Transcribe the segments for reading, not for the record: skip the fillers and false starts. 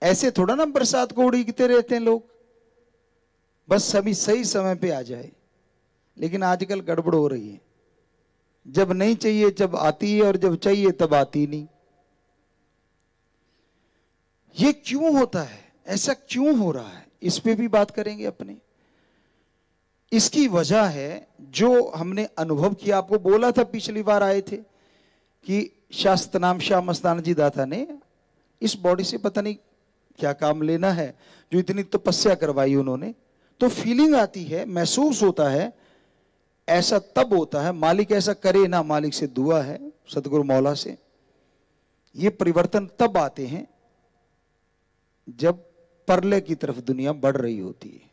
ऐसे थोड़ा ना बरसात को उड़ीकते रहते हैं लोग, बस सभी सही समय पे आ जाए। लेकिन आजकल गड़बड़ हो रही है, जब नहीं चाहिए जब आती है और जब चाहिए तब आती नहीं। ये क्यों होता है, ऐसा क्यों हो रहा है, इस पे भी बात करेंगे अपने। इसकी वजह है जो हमने अनुभव किया, आपको बोला था पिछली बार आए थे कि शास्त्रनाम शाह मस्ताना जी दाता ने इस बॉडी से पता नहीं क्या काम लेना है, जो इतनी तपस्या करवाई उन्होंने। तो फीलिंग आती है, महसूस होता है, ऐसा तब होता है, मालिक ऐसा करे ना, मालिक से दुआ है सतगुरु मौला से। ये परिवर्तन तब आते हैं जब परले की तरफ दुनिया बढ़ रही होती है।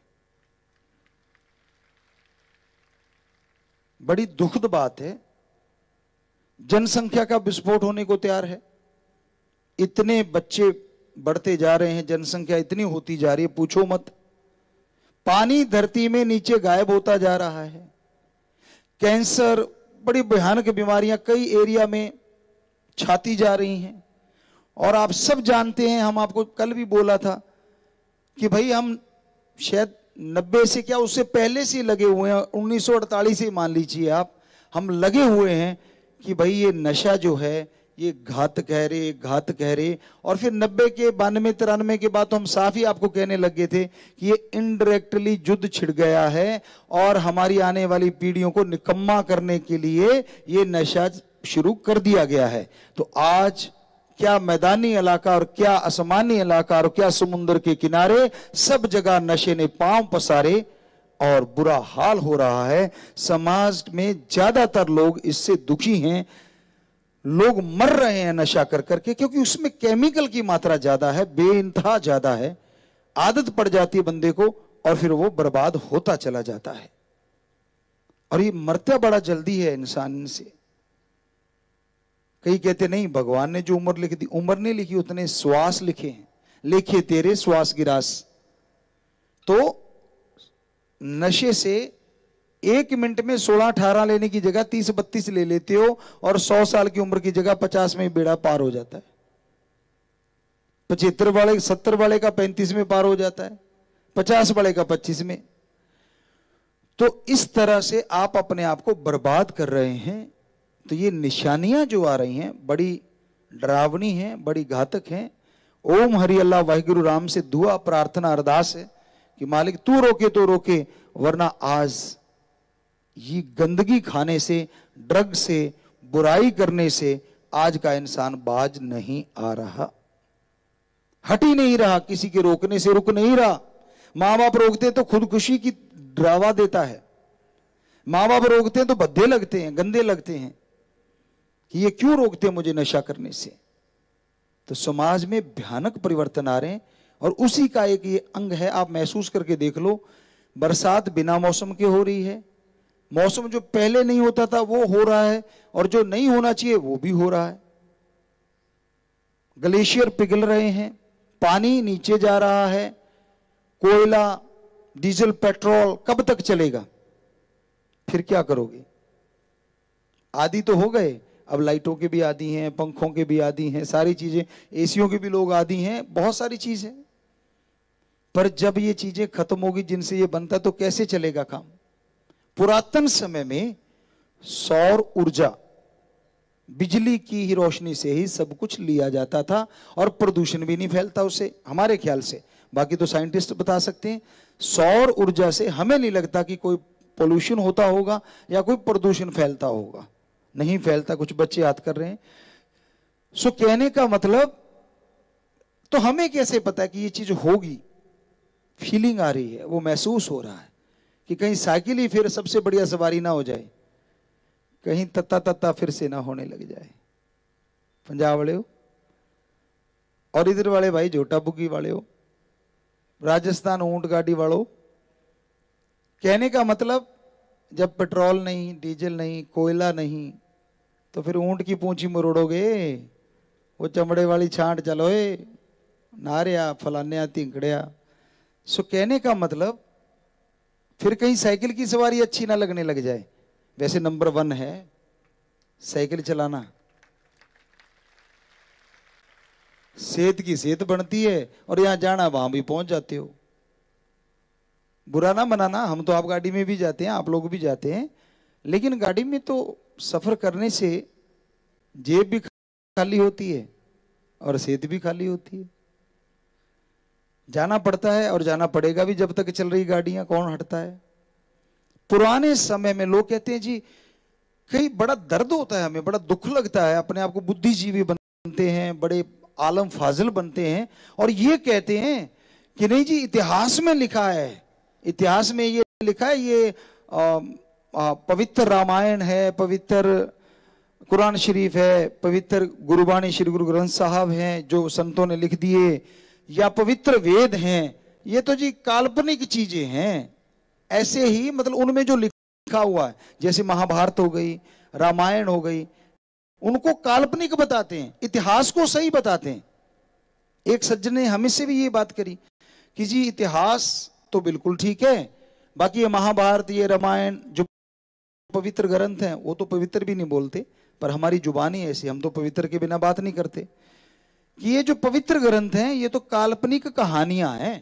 बड़ी दुखद बात है, जनसंख्या का विस्फोट होने को तैयार है। इतने बच्चे बढ़ते जा रहे हैं, जनसंख्या इतनी होती जा रही है, पूछो मत। पानी धरती में नीचे गायब होता जा रहा है। कैंसर, बड़ी भयानक बीमारियां कई एरिया में छाती जा रही हैं। और आप सब जानते हैं, हम आपको कल भी बोला था कि भाई हम शायद 90 से क्या उससे पहले से लगे हुए हैं, 1948 से मान लीजिए आप, हम लगे हुए हैं कि भाई ये नशा जो है ये घातक है रे, घातक है रे। और फिर 90 के 92 93 के बाद तो हम साफ ही आपको कहने लगे थे कि ये इनडायरेक्टली युद्ध छिड़ गया है और हमारी आने वाली पीढ़ियों को निकम्मा करने के लिए ये नशा शुरू कर दिया गया है। तो आज क्या मैदानी इलाका और क्या आसमानी इलाका और क्या समुद्र के किनारे, सब जगह नशे ने पांव पसारे और बुरा हाल हो रहा है। समाज में ज्यादातर लोग इससे दुखी हैं, लोग मर रहे हैं नशा कर करके, क्योंकि उसमें केमिकल की मात्रा ज्यादा है, बेइंतहा ज्यादा है। आदत पड़ जाती है बंदे को और फिर वो बर्बाद होता चला जाता है। और ये मरता बड़ा जल्दी है इंसान से। कई कहते नहीं, भगवान ने जो उम्र लिखी थी, उम्र नहीं लिखी, उतने श्वास लिखे हैं, लिखे तेरे श्वास गिरास। तो नशे से 1 मिनट में 16-18 लेने की जगह 30-32 ले लेते हो और 100 साल की उम्र की जगह 50 में बेड़ा पार हो जाता है। 75 वाले 70 वाले का 35 में पार हो जाता है, 50 वाले का 25 में। तो इस तरह से आप अपने आप को बर्बाद कर रहे हैं। तो ये निशानियां जो आ रही हैं बड़ी डरावनी हैं, बड़ी घातक हैं। ओम हरि अल्लाह वाहिगुरु राम से दुआ प्रार्थना अरदास है कि मालिक तू रोके तो रोके, वरना आज ये गंदगी खाने से, ड्रग से, बुराई करने से आज का इंसान बाज नहीं आ रहा, हट ही नहीं रहा, किसी के रोकने से रुक नहीं रहा। मां बाप रोकते तो खुदकुशी की डरावा देता है, मां बाप रोकते हैं तो भद्दे लगते हैं, गंदे लगते हैं कि ये क्यों रोकते हैं मुझे नशा करने से। तो समाज में भयानक परिवर्तन आ रहे हैं और उसी का एक ये अंग है। आप महसूस करके देख लो, बरसात बिना मौसम के हो रही है, मौसम जो पहले नहीं होता था वो हो रहा है, और जो नहीं होना चाहिए वो भी हो रहा है। ग्लेशियर पिघल रहे हैं, पानी नीचे जा रहा है, कोयला, डीजल, पेट्रोल कब तक चलेगा? फिर क्या करोगे? आदी तो हो गए, अब लाइटों के भी आदी हैं, पंखों के भी आदी हैं, सारी चीजें, एसियों के भी लोग आदी हैं, बहुत सारी चीजें। पर जब ये चीजें खत्म होगी जिनसे ये बनता, तो कैसे चलेगा काम? पुरातन समय में सौर ऊर्जा, बिजली की ही रोशनी से ही सब कुछ लिया जाता था और प्रदूषण भी नहीं फैलता उससे, हमारे ख्याल से। बाकी तो साइंटिस्ट बता सकते हैं। सौर ऊर्जा से हमें नहीं लगता कि कोई पोल्यूशन होता होगा या कोई प्रदूषण फैलता होगा, नहीं फैलता। कुछ बच्चे याद कर रहे हैं। सो कहने का मतलब, तो हमें कैसे पता है कि ये चीज होगी? फीलिंग आ रही है, वो महसूस हो रहा है कि कहीं साइकिल ही फिर सबसे बढ़िया सवारी ना हो जाए, कहीं तत्ता तत्ता फिर से ना होने लग जाए। पंजाब वाले हो और इधर वाले भाई झोटा बुग्गी वाले हो, राजस्थान ऊंट गाड़ी वालों। कहने का मतलब, जब पेट्रोल नहीं, डीजल नहीं, कोयला नहीं, तो फिर ऊंट की पूंछी मरोड़ोगे, वो चमड़े वाली छांट चलोए, नारिया फलान्या तिंकड़िया। सो कहने का मतलब, फिर कहीं साइकिल की सवारी अच्छी ना लगने लग जाए। वैसे नंबर 1 है साइकिल चलाना, सेहत की सेहत बनती है और यहां जाना वहां भी पहुंच जाते हो। बुरा ना मनाना, हम तो आप गाड़ी में भी जाते हैं, आप लोग भी जाते हैं, लेकिन गाड़ी में तो सफर करने से जेब भी खाली होती है और सेहत भी खाली होती है। जाना पड़ता है और जाना पड़ेगा भी, जब तक चल रही गाड़ियां, कौन हटता है। पुराने समय में लोग कहते हैं जी, कई बड़ा दर्द होता है, हमें बड़ा दुख लगता है, अपने आप को बुद्धिजीवी बनते हैं, बड़े आलम फाजिल बनते हैं और ये कहते हैं कि नहीं जी, इतिहास में लिखा है, इतिहास में ये लिखा है, ये पवित्र रामायण है, पवित्र कुरान शरीफ है, पवित्र गुरुबाणी श्री गुरु ग्रंथ साहब हैं जो संतों ने लिख दिए, या पवित्र वेद हैं, ये तो जी काल्पनिक चीजें हैं। ऐसे ही मतलब उनमें जो लिखा हुआ है, जैसे महाभारत हो गई, रामायण हो गई, उनको काल्पनिक बताते हैं, इतिहास को सही बताते हैं। एक सज्जन ने हमें से भी ये बात करी कि जी इतिहास तो बिल्कुल ठीक है, बाकी ये महाभारत, ये रामायण जो पवित्र ग्रंथ हैं, वो तो पवित्र भी नहीं बोलते, पर हमारी जुबानी ऐसी, हम तो पवित्र के बिना बात नहीं करते, कि ये जो पवित्र ग्रंथ हैं ये तो काल्पनिक कहानियां हैं।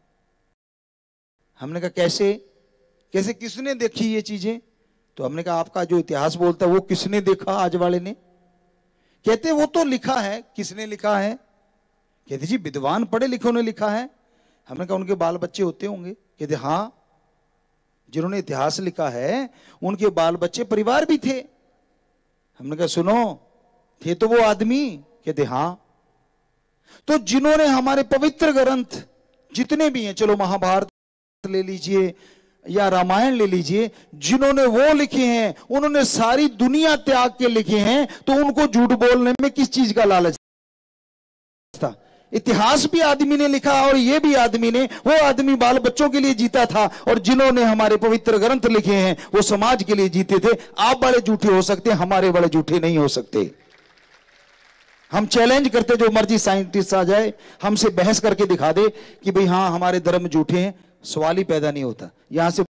हमने कहा कैसे कैसे, किसने देखी ये चीजें? तो हमने कहा आपका जो इतिहास बोलता है वो किसने देखा आज वाले ने? कहते वो तो लिखा है। किसने लिखा है? कहते जी विद्वान पढ़े लिखे ने लिखा है। हमने कहा उनके बाल बच्चे होते होंगे? कहते हाँ, जिन्होंने इतिहास लिखा है उनके बाल बच्चे परिवार भी थे। हमने कहा सुनो, थे तो वो आदमी? कहते हाँ। तो जिन्होंने हमारे पवित्र ग्रंथ जितने भी हैं, चलो महाभारत ले लीजिए या रामायण ले लीजिए, जिन्होंने वो लिखे हैं उन्होंने सारी दुनिया त्याग के लिखे हैं, तो उनको झूठ बोलने में किस चीज का लालच था? इतिहास भी आदमी ने लिखा और ये भी आदमी ने, वो आदमी बाल बच्चों के लिए जीता था, और जिन्होंने हमारे पवित्र ग्रंथ लिखे हैं वो समाज के लिए जीते थे। आप बड़े झूठे हो सकते हैं, हमारे बड़े झूठे नहीं हो सकते। हम चैलेंज करते, जो मर्जी साइंटिस्ट आ जाए हमसे बहस करके दिखा दे कि भाई हाँ हमारे धर्म झूठे हैं, सवाल ही पैदा नहीं होता। यहां से